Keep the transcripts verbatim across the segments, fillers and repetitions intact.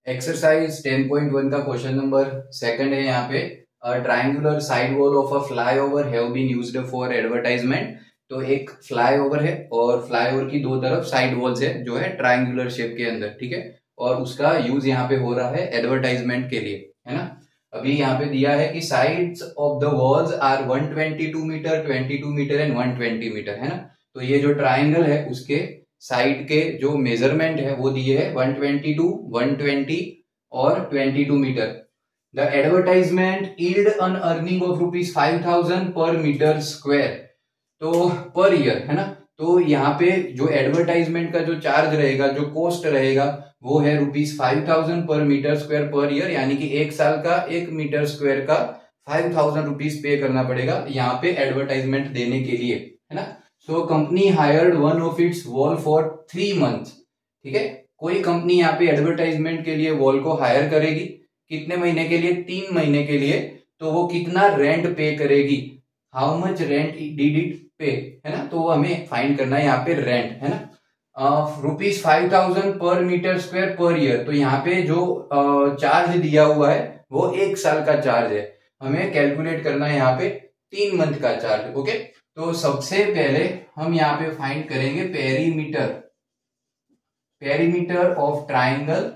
Exercise ten point one का question number second है यहाँ पे। Triangular side wall of a flyover have been used for advertisement. तो एक फ्लाईओवर है और फ्लाईओवर की दो तरफ साइड वॉल्स है जो है ट्रायंगुलर शेप के अंदर, ठीक है। और उसका यूज यहाँ पे हो रहा है एडवर्टाइजमेंट के लिए, है ना। अभी यहाँ पे दिया है कि sides of the walls are one twenty two meter, twenty two meter and one twenty meter, है ना। तो ये जो ट्राइंगल है उसके साइड के जो मेजरमेंट है वो दिए है one twenty two, one twenty और twenty two meter. The advertisement yield an earning of rupees five thousand per meter square. तो पर ईयर, है ना। तो यहाँ पे जो एडवर्टाइजमेंट का जो चार्ज रहेगा, जो कॉस्ट रहेगा वो है rupees five thousand per meter square per year, यानी कि एक साल का एक मीटर स्क्वायर का फाइव थाउजेंड रुपीज पे करना पड़ेगा यहाँ पे एडवर्टाइजमेंट देने के लिए, है ना। So company hired one of its wall for three month, ठीक है। कोई कंपनी यहाँ पे एडवर्टाइजमेंट के लिए वॉल को हायर करेगी, कितने महीने के लिए? तीन महीने के लिए। तो वो कितना रेंट पे करेगी, how much rent did it pay, है ना। तो वो हमें फाइंड करना है यहाँ पे रेंट, है ना। Rupees five thousand per meter square per year. तो यहाँ पे जो चार्ज uh, दिया हुआ है वो एक साल का चार्ज है, हमें कैलकुलेट करना है यहाँ पे तीन मंथ का चार्ज। ओके, तो सबसे पहले हम यहाँ पे फाइंड करेंगे पेरीमीटर, पेरीमीटर ऑफ ट्राइंगल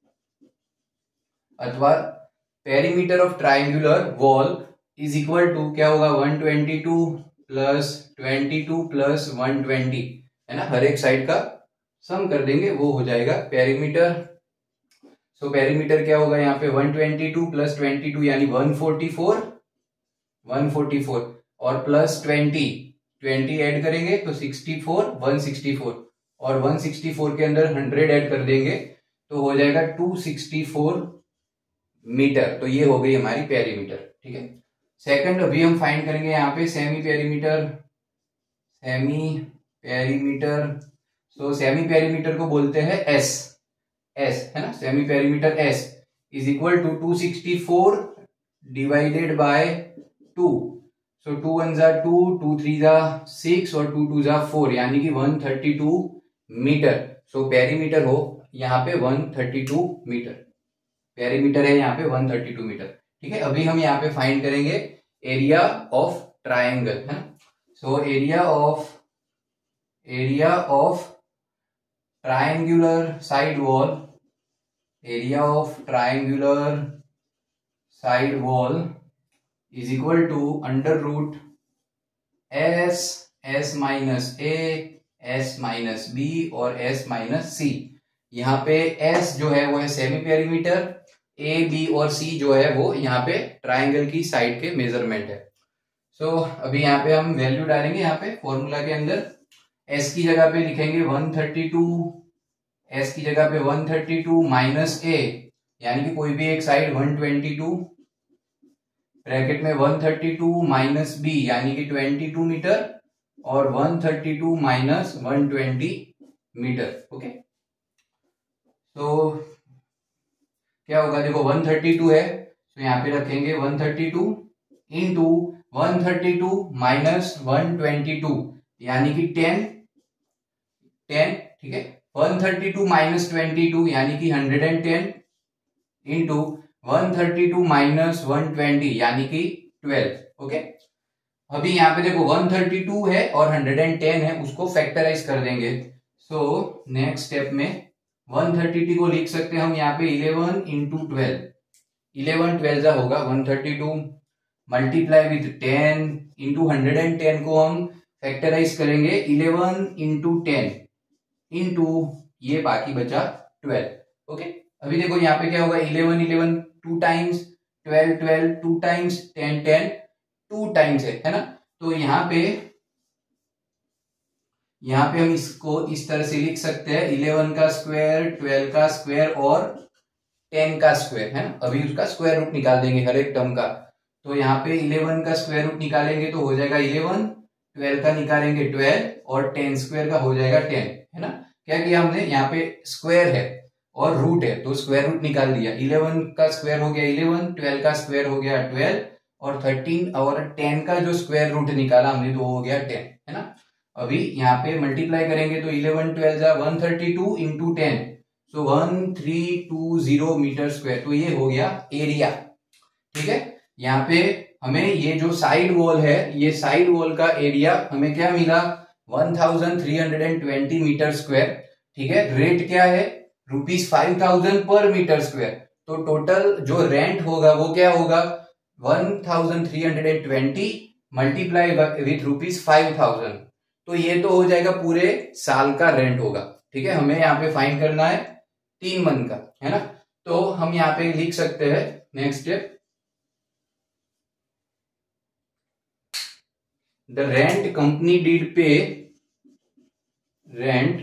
अथवा perimeter of triangular wall is equal to क्या होगा, one twenty two plus twenty two plus one twenty, है ना। हर एक साइड का सम कर देंगे, वो हो जाएगा पेरीमीटर। सो पेरीमीटर क्या होगा यहाँ पे, one twenty two plus twenty two यानी one forty four, one forty four और प्लस ट्वेंटी, ट्वेंटी ऐड करेंगे तो sixty four, one sixty four और वन सिक्सटी फोर के अंदर हंड्रेड ऐड कर देंगे तो हो जाएगा टू सिक्सटी फोर मीटर। तो ये हो गई हमारी पेरीमीटर, ठीक है। सेकंड अभी हम फाइंड करेंगे यहाँ पे semi perimeter, semi perimeter. So semi perimeter को बोलते हैं एस, एस है ना। Semi perimeter S is equal to two sixty four divided by two. So two one जा टू, टू थ्री जा सिक्स और टू टू जा फोर, यानी कि one thirty two meter. So perimeter हो यहाँ पे one thirty two meter, perimeter है यहाँ पे वन थर्टी टू मीटर, ठीक है। अभी हम यहाँ पे फाइंड करेंगे एरिया ऑफ ट्राइंगल, है ना। So area of area of triangular side wall, area of triangular side wall is equal to under root S, S minus A, S minus B और एस माइनस सी। यहाँ पे S जो है वो है semi perimeter, A B और सी जो है वो यहाँ पे ट्राइंगल की साइड के मेजरमेंट है। सो so, अभी यहाँ पे हम वैल्यू डालेंगे यहाँ पे फॉर्मूला के अंदर। एस की जगह पे लिखेंगे वन थर्टी टू, एस की जगह पे one thirty two minus A, यानी कि कोई भी एक side one twenty two, bracket में one thirty two minus B यानी कि ट्वेंटी टू मीटर और one thirty two minus one twenty meter. Okay, तो क्या होगा, देखो वन थर्टी टू है तो यहाँ पे रखेंगे one thirty two into one thirty two minus one twenty two यानी कि टेन, टेन, ठीक है। One thirty two minus twenty two यानी कि hundred and ten into one thirty two minus one twenty यानी कि ट्वेल्व। ओके, अभी यहाँ पे देखो वन थर्टी टू है और हंड्रेड एंड टेन है, उसको फैक्टराइज कर देंगे। सो नेक्स्ट स्टेप में वन थर्टी टू को लिख सकते हैं हम यहाँ पे eleven into twelve, eleven twelve होगा one thirty two multiply with ten into hundred and ten को हम फैक्टराइज करेंगे इलेवन इंटू टेन इंटू ये बाकी बचा ट्वेल्व। ओके, अभी देखो यहाँ पे क्या होगा, eleven eleven two times, twelve twelve two times, ten ten two times है, है ना। तो यहाँ पे यहाँ पे हम इसको इस तरह से लिख सकते हैं इलेवन का स्क्वायर, ट्वेल्व का स्क्वायर और टेन का स्क्वायर, है ना। अभी उसका स्क्वायर रूट निकाल देंगे हर एक टर्म का। तो यहाँ पे इलेवन का स्क्वायर रूट निकालेंगे तो हो जाएगा इलेवन, ट्वेल्व का निकालेंगे ट्वेल्व और टेन स्क्वायर का हो जाएगा टेन, है ना। क्या किया हमने, यहाँ पे स्क्वायर है और रूट है तो स्क्वायर रूट निकाल दिया। इलेवन का स्क्वायर हो गया इलेवन, ट्वेल्व का स्क्वायर हो गया ट्वेल्व और थर्टीन और टेन का जो स्क्वायर रूट निकाला हमने तो हो गया टेन, है ना। अभी यहाँ पे मल्टीप्लाई करेंगे तो इलेवन ट्वेल्व जा one thirty two into ten, so one three two zero meter square, तो ये हो गया एरिया। ठीक है, यहाँ पे हमें ये जो साइड वॉल है, ये साइड वॉल का एरिया हमें क्या मिला, one thousand three hundred twenty meter square. ठीक है, रेट क्या है, rupees five thousand per meter square. तो टोटल जो रेंट होगा वो क्या होगा, one thousand three hundred twenty multiply with rupees five thousand. तो ये तो हो जाएगा पूरे साल का रेंट होगा। ठीक है, हमें यहाँ पे फाइंड करना है तीन मंथ का, है ना। तो हम यहाँ पे लिख सकते हैं next step, the rent company did pay, rent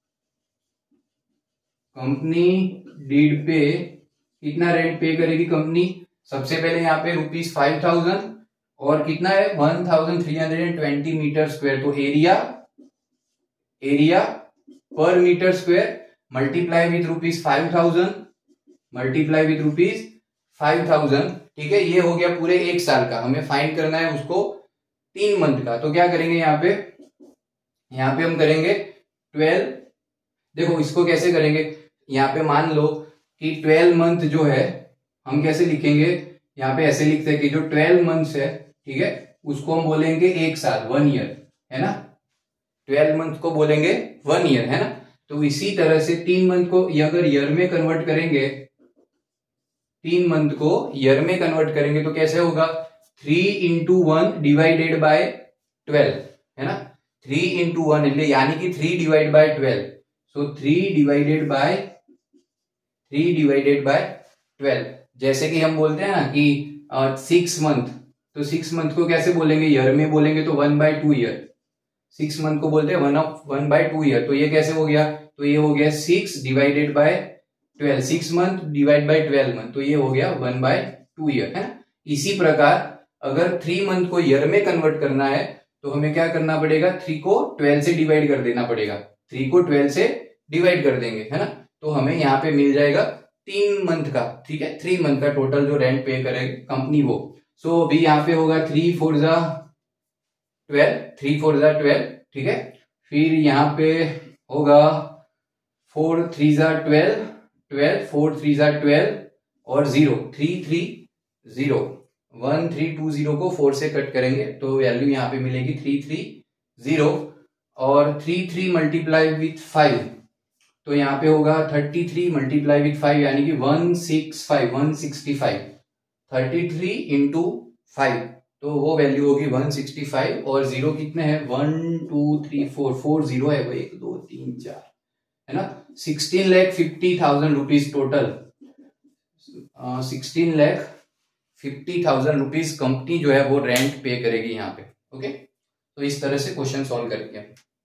company did pay, कितना रेंट पे करेगी कंपनी, सबसे पहले यहाँ पे रुपीज फाइव थाउजेंड और कितना है one thousand three hundred twenty meter square. तो area, area per meter square multiply with rupees five thousand, multiply with rupees five thousand. ठीक है, ये हो गया पूरे एक साल का, हमें फाइंड करना है उसको तीन मंथ का। तो क्या करेंगे यहाँ पे, यहाँ पे हम करेंगे ट्वेल्व, देखो इसको कैसे करेंगे, यहाँ पे मान लो कि ट्वेल्व मंथ जो है हम कैसे लिखेंगे, यहाँ पे ऐसे लिखते हैं कि जो ट्वेल्व मंथ्स है, ठीक है, उसको हम बोलेंगे एक साल, वन ईयर, है ना। ट्वेल्व मंथ को बोलेंगे वन ईयर, है ना। तो इसी तरह से तीन मंथ को अगर ईयर में कन्वर्ट करेंगे, तीन मंथ को ईयर में कन्वर्ट करेंगे तो कैसे होगा, three into one divided by twelve, है ना। थ्री इंटू वन यानी कि three divide by twelve, so three divided by three divided by twelve. जैसे कि हम बोलते हैं ना कि सिक्स मंथ, तो सिक्स मंथ को कैसे बोलेंगे, ईयर में बोलेंगे तो one by two year, six month को बोलते हैं one of one by two year. तो ये कैसे हो गया, तो ये हो गया six divided by twelve, six month divide by twelve month, तो ये हो गया वन बाय टू ईयर, है ना। इसी प्रकार अगर थ्री मंथ को ईयर में कन्वर्ट करना है तो हमें क्या करना पड़ेगा, थ्री को ट्वेल्व से डिवाइड कर देना पड़ेगा, थ्री को ट्वेल्व से डिवाइड कर देंगे, है ना। तो हमें यहाँ पे मिल जाएगा तीन मंथ का, ठीक है, थ्री मंथ का टोटल जो रेंट पे करेगी कंपनी वो। सो अभी यहाँ पे होगा थ्री फोर जा ट्वेल्व, थ्री फोर जा ट्वेल्व, ठीक है। फिर यहाँ पे होगा फोर थ्री जा ट्वेल्व, ट्वेल्व, फोर थ्री जा ट्वेल्व और zero, three three zero, one three two zero को फोर से कट करेंगे तो वैल्यू यहाँ पे मिलेगी थ्री थ्री जीरो, और three three multiply with five, तो यहाँ पे होगा thirty three multiply with five यानी कि one six five, one sixty five, thirty three into five, तो वो वैल्यू होगी वन सिक्सटी फाइव। और जीरो कितने हैं, one two three four, four zero है वो, एक दो तीन चार, है ना। Sixteen lakh fifty thousand rupees total, sixteen lakh fifty thousand rupees company जो है वो रेंट पे करेगी यहाँ पे। ओके, तो इस तरह से क्वेश्चन सॉल्व करेंगे।